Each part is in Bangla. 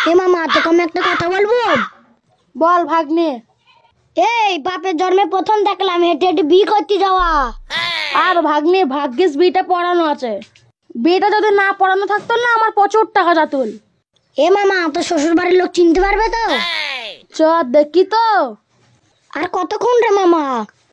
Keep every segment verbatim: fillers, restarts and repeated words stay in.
এ মামা তোকে আমি একটা কথা বলবো। বল ভাগ্নে। এই বাপের জন্মে প্রথম দেখলাম হেঁটে হেঁটে বিয়ে করতে যাওয়া। আর ভাগ্নে ভাগ্যিস বিয়েটা পড়ানো আছে, বিয়েটা যদি না পড়ানো থাকতো না আমার প্রচুর টাকা যেত। এ মামা তোর শ্বশুর বাড়ির লোক চিনতে পারবে তো? চ দেখি তো। আর কতক্ষণ রে মামা?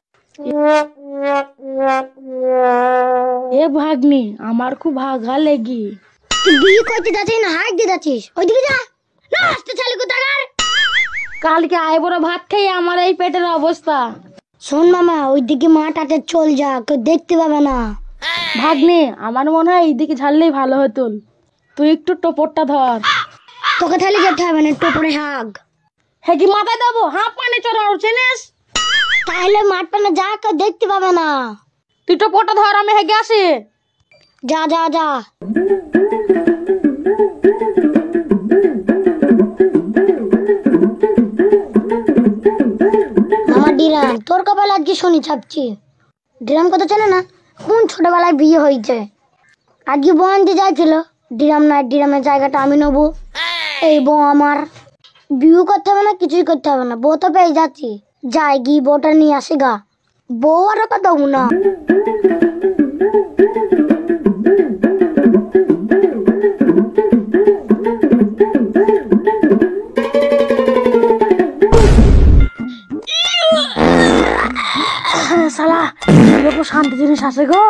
এ ভাগ্নি আমার খুব ভাগা লেগি। তুই বিয়ে করতে যাচ্ছিস না হাইক দিয়ে যাচ্ছিস? ওইদিকে যা না, আসতে চালি কোথাকার। কালকে আয় বড় ভাত খেয়ে আমার এই পেটের অবস্থা। শোন মামা, ওইদিকে মাঠাতে চল যা, কেউ দেখতে পাবে না। ভাগ্নে আমার মনে হয় এইদিকে ঝাড়লেই ভালো হতো। তুই একটু টোপরটা ধর। তোকে তাহলে যেতে হবে না, টোপরে হাগ। হ্যাঁ কি মাথায় দেবো? হাঁপ মানে চড়াও চিনিস? তাহলে মাঠ পানে যা, কেউ দেখতে পাবে না। তুই টোপরটা ধর, আমি হেগে আসি। যা যা যা। মামা ডিরাম, তোর কপাল আজকে শনি ছাপছি। ডিরাম কথা চেনে না? কোন ছোটবেলায় বিয়ে হয়েছে। আজকে বউ আনতে যাইছিল, ডিরাম নাই, ডিরামের জায়গাটা আমি নেবো। এই বউ আমার, বিয়ে করতে হবে না, কিছুই করতে হবে না, বউ তো পেয়ে যাচ্ছি। যাই গিয়ে বউটা নিয়ে আসি গা। বউ আর কথা না। শালা এরকম শান্তি জিনিস আছে গো,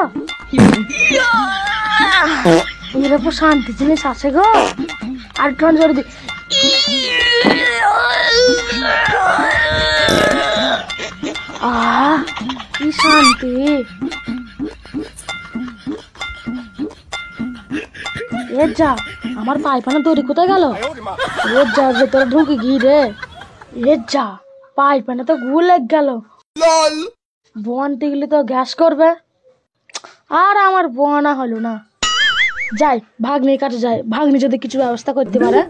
এরকম শান্তি জিনিস আছে গো। আর টন জোরে দি। আহ কি শান্তি। এ যা, আমার পায়খানা তৈরি কোথায় গেল? এ যা ভেতরে ঢুকে গিয়ে রে। এ যা, পায়খানা তো গু লেগ গেল। বোয়ানতে গেলে তো গ্যাস করবে, আর আমার বোয়ানা হলো না। যাই ভাগ্নির কাছে যাই, ভাগ্নি যদি কিছু ব্যবস্থা করতে পারে।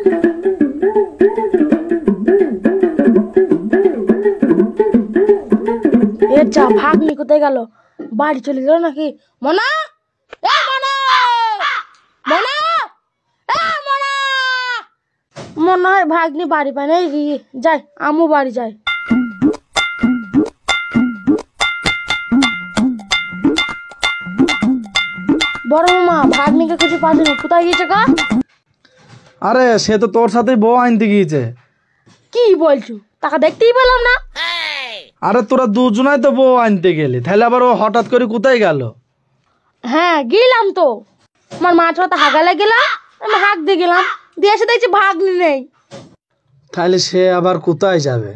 এ যা, ভাগ্নি কোথায় গেল? বাড়ি চলে গেল নাকি? মনা, এ মনা, মনা, এ মনা। মনে হয় ভাগ্নি বাড়ি পায় না। যাই আমু বাড়ি যাই। বড় মামা ভাগ্নিকে কিছু পাচ্ছি, কোথায় গিয়েছে কা? আরে সে তো তোর সাথে বউ আনতে গিয়েছে। কি বলছো? টাকা দেখতেই পেলাম না। আরে তোরা দুজনাই তো বউ আনতে গেলি, তাহলে আবার ও হঠাৎ করে কোথায় গেল? হ্যাঁ গেলাম তো, আমার মাছ মাথা হাগালে গেলাম, আমি হাঁক দিয়ে গেলাম, দিয়ে এসে দেখছি ভাগ্নি নেই। তাহলে সে আবার কোথায় যাবে?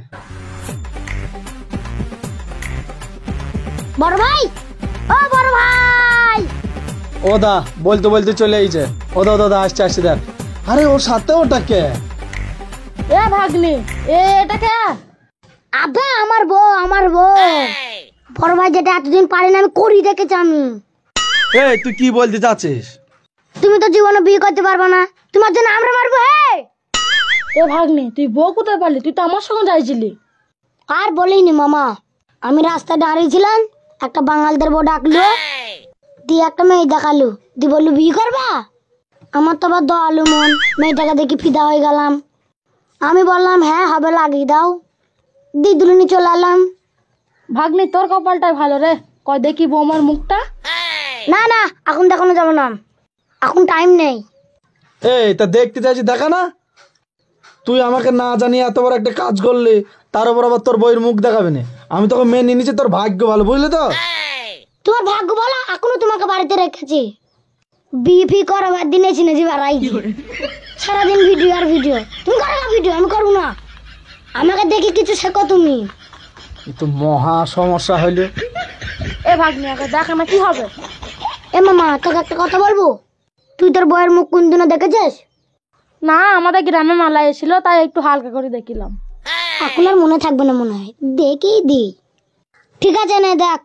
বড় ভাই, ও বড় ভাই। ও দা বলতে বলতে চলে আইছে। ও দা দাদা আসছে আসছে দেখ। আরে ওর সাথে ওটা কে? এ ভাগ্নি, এ এটা কে? আবে আমার বউ, আমার বউ। বড় ভাই যেটা এতদিন পারি না আমি করি দেখেছি আমি। এই তুই কি বলতে চাচ্ছিস? তুমি তো জীবনে বিয়ে করতে পারবে না, তোমার জন্য আমরা মারবো। হে এ ভাগ্নি, তুই বউ কোথায় পারলি? তুই তো আমার সঙ্গে যাইছিলি। আর বলিনি মামা, আমি রাস্তায় দাঁড়িয়েছিলাম, একটা বাঙালদের বউ ডাকলো, দিয়ে একটা মেয়ে দেখালো, দিয়ে বললো বিয়ে করবা। আমার তো আবার দয়ালু মন, মেয়েটাকে দেখি ফিদা হয়ে গেলাম। আমি বললাম হ্যাঁ হবে, লাগিয়ে দাও। দিয়ে দুলুনি চলে এলাম। ভাগ্নি তোর কপালটাই ভালো রে, কয় দেখি বৌমার মুখটা। না না, এখন দেখানো যাবে না, এখন টাইম নেই। এই তা দেখতে চাইছি, দেখা না। তুই আমাকে না জানিয়ে এত বড় একটা কাজ করলি, তার উপর আবার তোর বইয়ের মুখ দেখাবে না। আমি তোকে মেনে নিয়েছি, তোর ভাগ্য ভালো, বুঝলি তো? তোমার ভাগ্য বলো, এখনো তোমাকে বাড়িতে রেখেছি। বিপি করাবার দিনে চিনেছি বাড়াই, সারাদিন ভিডিও আর ভিডিও। তুমি করো না ভিডিও, আমি করবো না। আমাকে দেখে কিছু শেখো তুমি। এ তো মহা সমস্যা হইলো। এ ভাগ্নি আগে দেখা না কি হবে। এ মামা তোকে একটা কথা বলবো, তুই তোর বউয়ের মুখ কোন দিনও দেখেছিস? না, আমাদের গ্রামে মেলা এসেছিল, তাই একটু হালকা করে দেখিলাম। এখন আর মনে থাকবে না মনে হয়, দেখেই দি। ঠিক আছে নে দেখ।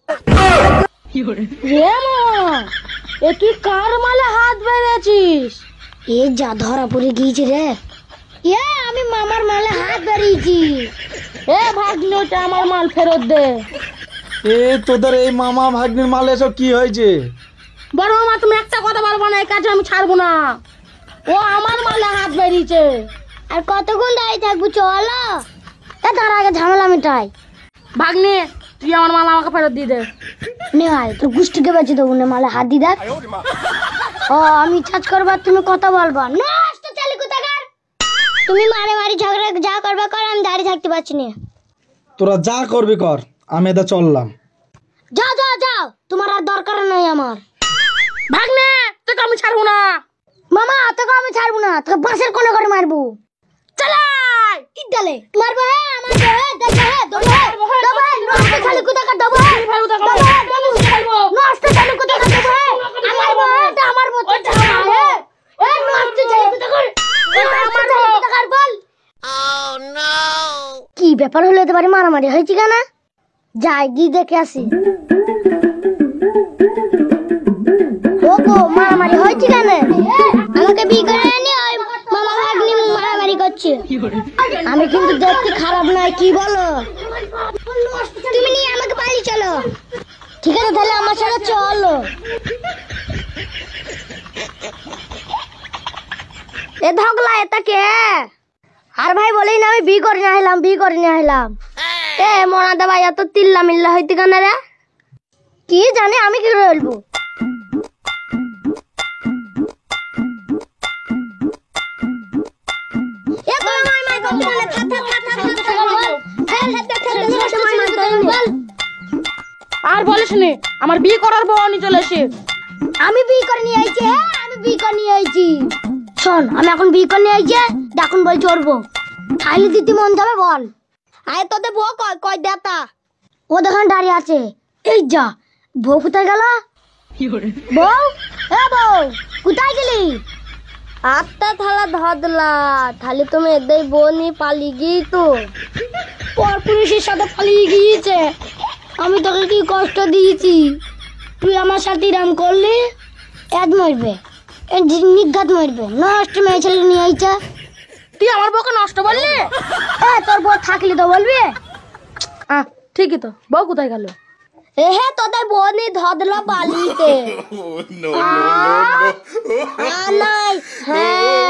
এ মা, এ তুই কার মালে হাত বেড়েছিস? এ যা ধরা পড়ে গিয়েছি রে। এ আমি মামার মালে হাত বেরিয়েছি। এ ভাগ্নি, ওটা আমার মাল ফেরত দে। এ তোদের এই মামা ভাগ্নির মাল এসব কি হয়েছে? বড় মামা তুমি একটা কথা বলবো না, এই কাজে আমি ছাড়বো না। ও আমার মালে হাত বেরিয়েছে। আর কতক্ষণ দাঁড়িয়ে থাকবো, চলো। এ তার আগে ঝামেলা মিটাই। ভাগ্নে তুই আমার মাল আমাকে ফেরত দিয়ে দে। নে ভাই তোর গুষ্টিকে বেঁচে দেবো, নে মালে হাত দি দেখ। ও আমি চার্জ করবার, তুমি কথা বলবা নষ্ট চালু কোথাকার। তুমি মারে মারি ঝগড়া যা করবা কর, আমি দাঁড়িয়ে থাকতে পারছি না। তোরা যা করবি কর, আমি এটা চললাম। যাও যাও যাও, তোমার আর দরকার নাই আমার। ভাগ্নে তোকে আমি ছাড়বো না। মামা তোকে আমি ছাড়বো না, তোকে বাঁশের কোনে করে মারবো। চালাই কি ডালে মারবো? হ্যাঁ আমার তো হ্যাঁ দেখো হ্যাঁ দবো হ্যাঁ দবো হ্যাঁ নষ্ট চালু কোথাকার দবো হ্যাঁ দবো হ্যাঁ নষ্ট চালু কোথাকার দবো হ্যাঁ আমার বউ হ্যাঁ এটা আমার মত হ্যাঁ এ নষ্ট চালু কোথাকার আমার চালু কোথাকার বল। Oh no! কি ব্যাপার হলো, এতে বাড়ি মারামারি হয়েছে কেন? যাই গিয়ে দেখে আসি। ওগো মারামারি হয়েছে কেন? আমাকে বিয়ে করে এনে ওই মামা ভাগ্নি মারামারি করছে। আমি কিন্তু দেখতে খারাপ নয়, কি বলো? তুমি নিয়ে আমাকে পালিয়ে চলো। ঠিক আছে তাহলে আমার সাথে চলো। এ ধগলা এটা কে? আর ভাই বলেই না আমি বিয়ে করে নিয়ে আসলাম, বিয়ে করে নিয়ে আসলাম। এ মনাদা ভাই এত তিল্লা মিল্লা হইতে কেন রে? কি জানি আমি কি করে বলবো। আর বলিস নি, আমার বিয়ে করার বউ নি চলে এসে। আমি বিয়ে করে নিয়ে আইছি, হ্যাঁ আমি বিয়ে করে নিয়ে আইছি। শোন আমি এখন বিয়ে করে নিয়ে আইছি, এখন বল চড়বো। খাইলে দিতে মন যাবে বল। আয় তোদের বউ কয় কয় দেতা? ও দেখেন দাঁড়িয়ে আছে। এই যা, বউ কোথায় গেল? বউ এ বউ কোথায় গেলি? আটটা থালা ধদলা তাহলে তুমি এদের বউ নিয়ে পালিয়ে গিয়ে তো পর পুলিশের সাথে পালিয়ে গিয়েছে। আমি তোকে কি কষ্ট দিয়েছি? তুই আমার সাথে রাম করলি, এদ মরবে, নিঘাত মরবে। নষ্ট মেয়ে ছেলে নিয়ে আইছে। তুই আমার বউকে নষ্ট বললি? এ তোর বউ থাকলি তো বলবি। আহ ঠিকই তো, বউ কোথায় গেল? এ হে তোদের বউ নিয়ে ধদলা পালিয়েছে। নাই হ্যাঁ